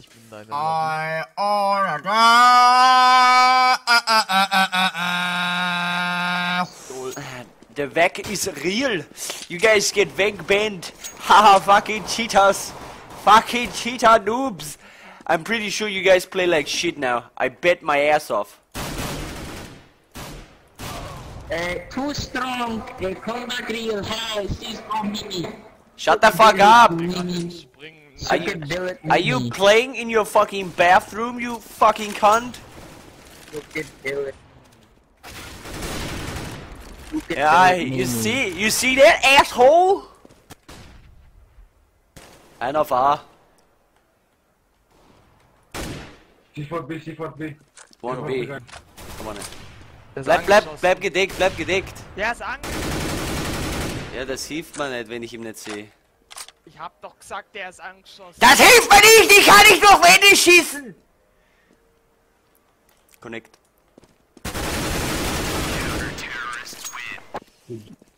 Ich bin deine Lobby. The Vec is real. You guys get Vec banned. Haha, fucking cheaters. Fucking cheater noobs. I'm pretty sure you guys play like shit now. I bet my ass off. Too strong. Combat real high. CSGO mini. Shut the fuck up. Springen. Are you playing in your fucking bathroom, you fucking cunt? Yeah, you see that asshole? Einer war. C4 B. One B. Komm on. Der ist Bleib angeschossen. gedeckt, bleib gedeckt. Der ist angeschossen. Ja, das hilft mir nicht, wenn ich ihn nicht sehe. Ich hab doch gesagt, der ist angeschossen. Das hilft mir nicht! Ich kann nicht durch Wände schießen! Connect.